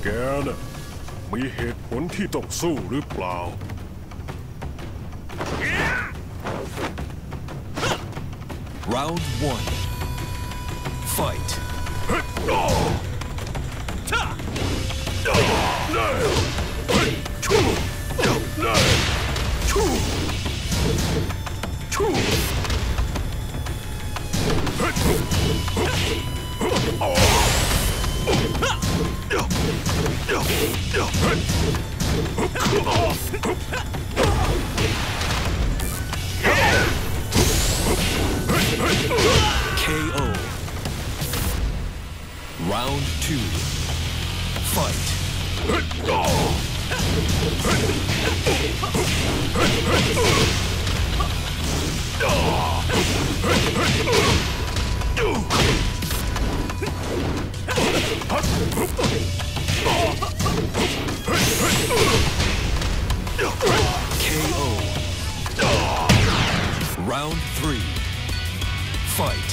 แกน่ะมีเหตุผลที่ต้องสู้หรือเปล่า Round 1. Fight. KO. Round 2. Fight. KO. Round 3. Fight.